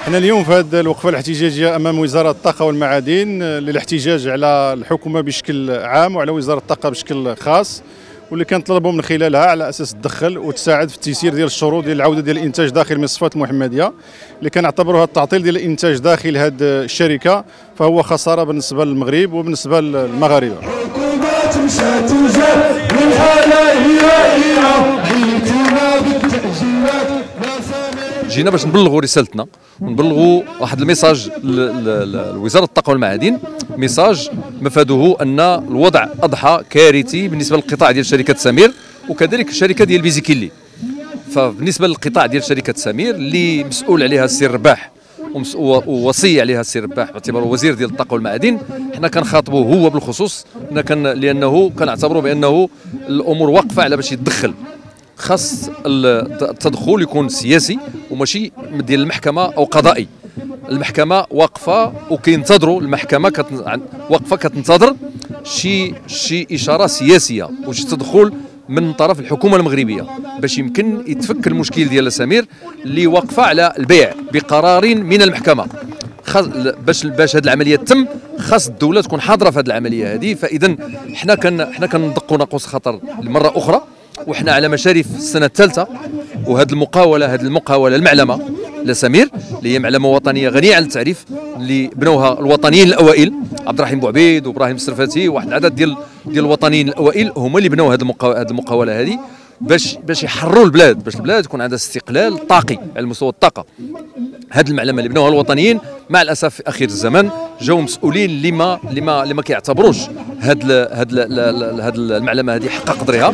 حنا اليوم في هذه الوقفه الاحتجاجيه امام وزاره الطاقه والمعادن للاحتجاج على الحكومه بشكل عام وعلى وزاره الطاقه بشكل خاص، واللي كنطلبوا من خلالها على اساس تدخل وتساعد في التيسير ديال الشروط ديال العوده ديال الانتاج داخل مصفات المحمديه، اللي كنعتبروها التعطيل ديال الانتاج داخل هذه الشركه فهو خساره بالنسبه للمغرب وبالنسبه للمغاربه. الحكومات مشات وجات والحاله هي بالتاجيلات. جينا باش نبلغوا رسالتنا ونبلغوا واحد الميساج لوزاره الطاقه والمعادن، ميساج مفاده ان الوضع اضحى كارثي بالنسبه للقطاع ديال شركه سمير وكذلك الشركه ديال بيزيكيلي. فبالنسبه للقطاع ديال شركه سمير اللي مسؤول عليها السي الرباح ووصي عليها السي الرباح باعتباره وزير ديال الطاقه والمعادن، حنا كنخاطبوه هو بالخصوص لانه كنعتبروا بانه الامور واقفه على باش يتدخل. خاص التدخل يكون سياسي وماشي ديال المحكمه او قضائي. المحكمه واقفه وكينتظروا، المحكمه واقفه كتنتظر شي اشاره سياسيه وشي تدخل من طرف الحكومه المغربيه باش يمكن يتفك المشكل ديال سمير اللي واقفه على البيع بقرار من المحكمه. باش هذه العمليه تتم خاص الدوله تكون حاضره في هذه العمليه هذه. فاذا حنا كندقوا ناقوس خطر لمره اخرى، وحنا على مشارف السنه الثالثه، وهذه المقاوله المعلمه لسمير اللي هي معلمه وطنيه غنيه عن التعريف اللي بنوها الوطنيين الاوائل عبد الرحيم بوعبيد وابراهيم السرفاتي وواحد العدد ديال الوطنيين الاوائل هما اللي بنوا هذه المقاوله هذه باش يحرروا البلاد، باش البلاد يكون عندها استقلال طاقي على مستوى الطاقه. هذه المعلمه اللي بنوها الوطنيين مع الاسف في اخر الزمان جاوا مسؤولين اللي ما كيعتبروش هذه المعلمه هذه حق قدرها.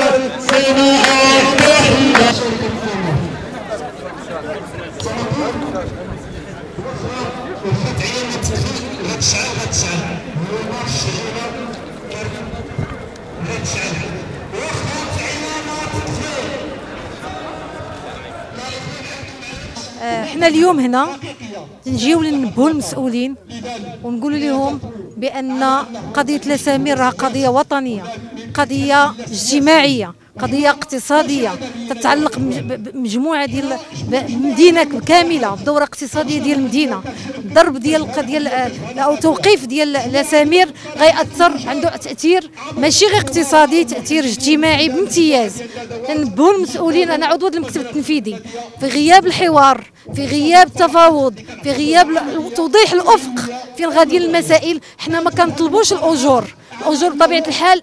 احنا اليوم هنا نجيو لننبهوا المسؤولين ونقولوا لهم بان قضيه لسامير راه قضيه وطنيه، قضيه اجتماعيه، قضيه اقتصاديه تتعلق بمجموعه ديال المدينه كامله، بدوره اقتصاديه ديال المدينه. الضرب ديال او توقيف ديال لسامير غيأثر، عنده تاثير ماشي غير اقتصادي، تاثير اجتماعي بامتياز. ننبهوا المسؤولين، انا عضو المكتب التنفيذي، في غياب الحوار، في غياب التفاوض، في غياب توضيح الافق فين غادي المسائل، حنا ما كنطلبوش الاجور بطبيعه الحال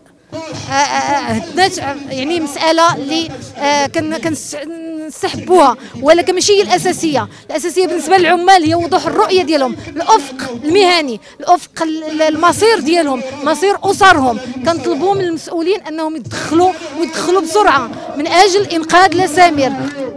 يعني مساله اللي كنستحبوها، ولكن ماشي هي الاساسيه. الاساسيه بالنسبه للعمال هي وضوح الرؤيه ديالهم، الافق المهني، الافق المصير ديالهم، مصير اسرهم. كنطلبوا من المسؤولين انهم يدخلوا بسرعه من اجل انقاذ لسامير.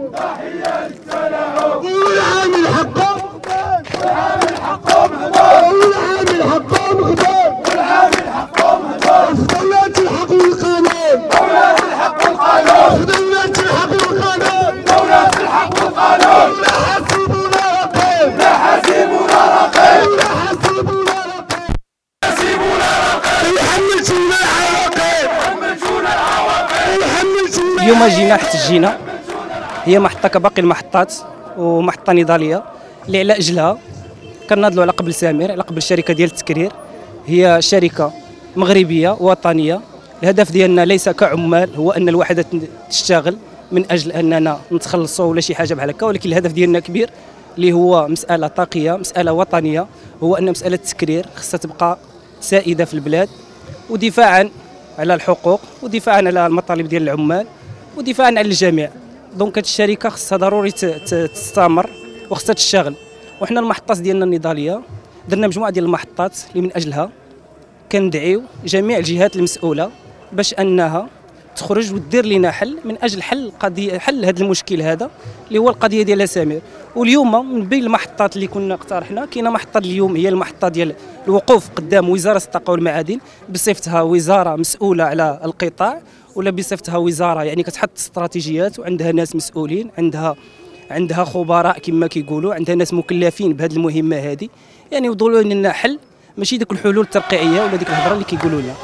اليوم جينا احتجينا، هي محطة كباقي المحطات ومحطة نضالية اللي على أجلها كنناضلوا على قبل سمير، على قبل الشركة ديال التكرير. هي شركة مغربية وطنية، الهدف ديالنا ليس كعمال هو أن الوحدة تشتغل من أجل أننا نتخلصوا ولا شي حاجة بحال هكا، ولكن الهدف ديالنا كبير اللي هو مسألة طاقية، مسألة وطنية، هو أن مسألة التكرير خصها تبقى سائدة في البلاد، ودفاعا على الحقوق ودفاعا على المطالب ديال العمال ودفاعا عن الجميع. دونك هذه الشركه خصها ضروري تستمر وخصها تشتغل. وحنا المحطات ديالنا النضاليه درنا مجموعه ديال المحطات اللي من اجلها كندعيو جميع الجهات المسؤوله باش انها تخرج ودير لنا حل من اجل حل هذا المشكل هذا اللي هو القضيه ديال سمير. واليوم من بين المحطات اللي كنا اقترحنا كاينه محطه اليوم هي المحطه ديال الوقوف قدام وزاره الطاقه والمعادن بصفتها وزاره مسؤوله على القطاع، ولا بصفتها وزاره يعني كتحط استراتيجيات وعندها ناس مسؤولين، عندها خبراء كما كيقولوا، عندها ناس مكلفين بهذه المهمه هذه، يعني يوضعوا لنا حل ماشي ديك الحلول الترقيعيه ولا ديك الهضره اللي كيقولوا لنا.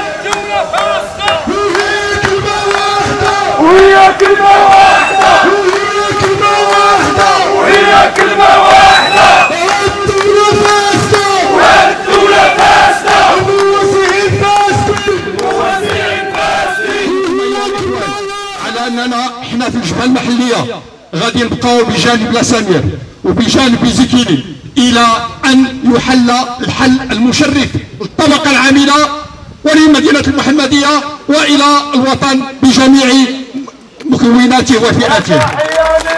وهي كلمة واحدة غادي نبقاو بجانب لاسامير وبجانب زكيلي الى ان يحل الحل المشرف للطبقه العامله ولمدينه المحمديه والى الوطن بجميع مكوناته وفئاته.